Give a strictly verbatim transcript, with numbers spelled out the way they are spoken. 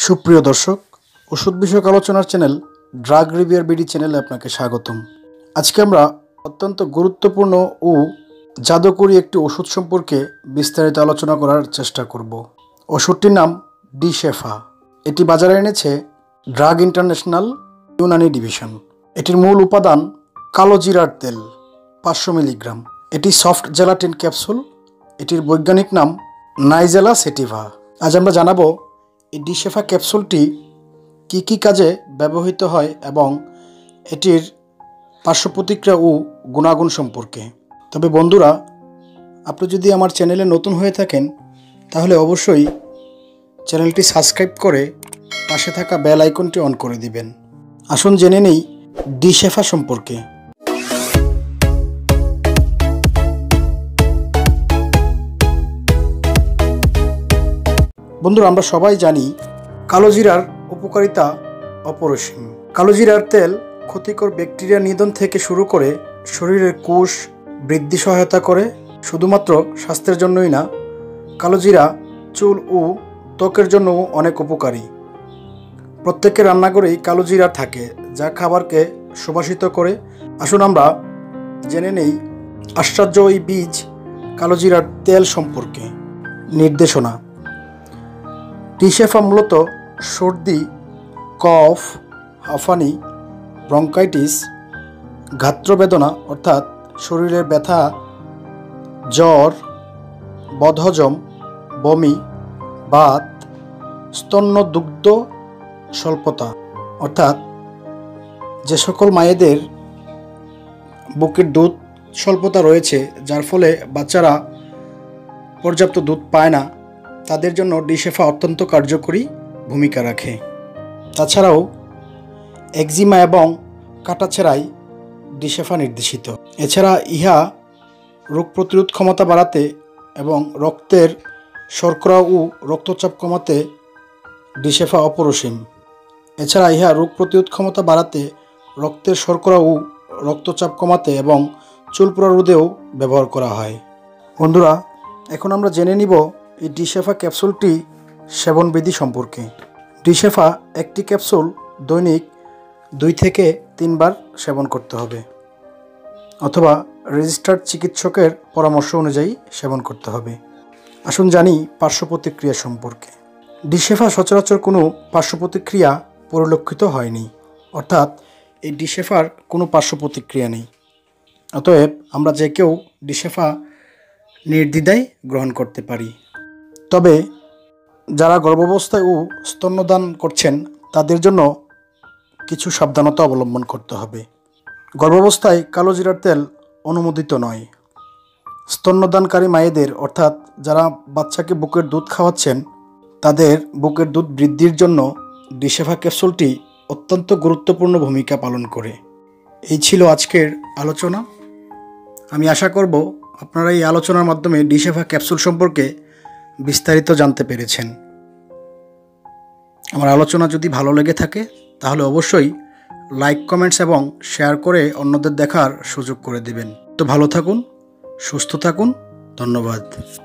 সুপ্রিয় দর্শক, ওষুধ বিষয়ক আলোচনার চ্যানেল ড্রাগ রিভিউয়ার বিডি চ্যানেলে আপনাকে স্বাগতম। আজকে আমরা অত্যন্ত গুরুত্বপূর্ণ ও জাদুকরী একটি ওষুধ সম্পর্কে বিস্তারিত আলোচনা করার চেষ্টা করব। ওষুধটির নাম ডি-সেফা। এটি বাজারে এনেছে ড্রাগ ইন্টারন্যাশনাল ইউনানি ডিভিশন। এটির মূল উপাদান কালো জিরার তেল পাঁচশো মিলিগ্রাম। এটি সফট জেলাটিন ক্যাপসুল। এটির বৈজ্ঞানিক নাম নাইজেলা সেটিভা। আজ আমরা জানাবো এই ডি-সেফা ক্যাপসুলটি কী কী কাজে ব্যবহৃত হয় এবং এটির পার্শ্ব প্রতিক্রিয়া ও গুণাগুণ সম্পর্কে। তবে বন্ধুরা, আপনি যদি আমার চ্যানেলে নতুন হয়ে থাকেন তাহলে অবশ্যই চ্যানেলটি সাবস্ক্রাইব করে পাশে থাকা বেল আইকনটি অন করে দিবেন। আসুন জেনে নেই ডি-সেফা সম্পর্কে। বন্ধুরা, আমরা সবাই জানি কালো জিরার উপকারিতা অপরিসীম। কালো জিরার তেল ক্ষতিকর ব্যাকটেরিয়া নিধন থেকে শুরু করে শরীরের কোষ বৃদ্ধি সহায়তা করে। শুধুমাত্র স্বাস্থ্যের জন্যই না, কালো জিরা চুল ও ত্বকের জন্যও অনেক উপকারী। প্রত্যেকের রান্নাঘরেই কালো জিরা থাকে, যা খাবারকে সুবাসিত করে। আসুন আমরা জেনে নেই আশ্চর্য এই বীজ কালো জিরার তেল সম্পর্কে। নির্দেশনা: ডি-সেফা মূলত সর্দি, কফ, হাঁফানি, ব্রঙ্কাইটিস, গাত্রবেদনা অর্থাৎ শরীরের ব্যথা, জ্বর, বদহজম, বমি, বাত, স্তন্য দুগ্ধ স্বল্পতা অর্থাৎ যে সকল মায়েদের বুকের দুধ স্বল্পতা রয়েছে, যার ফলে বাচ্চারা পর্যাপ্ত দুধ পায় না, তাদের জন্য ডি-সেফা অত্যন্ত কার্যকরী ভূমিকা রাখে। তাছাড়াও একজিমা এবং কাটাছেঁড়ায় ডি-সেফা নির্দেশিত। এছাড়া ইহা রোগ প্রতিরোধ ক্ষমতা বাড়াতে এবং রক্তের শর্করা ও রক্তচাপ কমাতে ডি-সেফা অপরিসীম। এছাড়া ইহা রোগ প্রতিরোধ ক্ষমতা বাড়াতে, রক্তের শর্করা ও রক্তচাপ কমাতে এবং চুল পড়া রোধেও ব্যবহার করা হয়। বন্ধুরা, এখন আমরা জেনে নিব এই ডি-সেফা ক্যাপসুলটি সেবনবিধি সম্পর্কে। ডি-সেফা একটি ক্যাপসুল দৈনিক দুই থেকে তিনবার সেবন করতে হবে, অথবা রেজিস্টার্ড চিকিৎসকের পরামর্শ অনুযায়ী সেবন করতে হবে। আসুন জানি পার্শ্ব প্রতিক্রিয়া সম্পর্কে। ডি-সেফা সচরাচর কোনো পার্শ্ব প্রতিক্রিয়া পরিলক্ষিত হয়নি, অর্থাৎ এই ডি-সেফার কোনো পার্শ্ব প্রতিক্রিয়া নেই। অতএব আমরা যে কেউ ডি-সেফা নির্দ্বিধায় গ্রহণ করতে পারি। তবে যারা গর্ভাবস্থায় ও স্তন্যদান করছেন তাদের জন্য কিছু সাবধানতা অবলম্বন করতে হবে। গর্ভাবস্থায় কালো জিরার তেল অনুমোদিত নয়। স্তন্যদানকারী মায়েদের অর্থাৎ যারা বাচ্চাকে বুকের দুধ খাওয়াচ্ছেন, তাদের বুকের দুধ বৃদ্ধির জন্য ডি-সেফা ক্যাপসুলটি অত্যন্ত গুরুত্বপূর্ণ ভূমিকা পালন করে। এই ছিল আজকের আলোচনা। আমি আশা করব আপনারা এই আলোচনার মাধ্যমে ডি-সেফা ক্যাপসুল সম্পর্কে বিস্তারিত জানতে পেরেছেন। আমার আলোচনা যদি ভালো লেগে থাকে তাহলে অবশ্যই লাইক, কমেন্টস এবং শেয়ার করে অন্যদের দেখার সুযোগ করে দেবেন। তো ভালো থাকুন, সুস্থ থাকুন, ধন্যবাদ।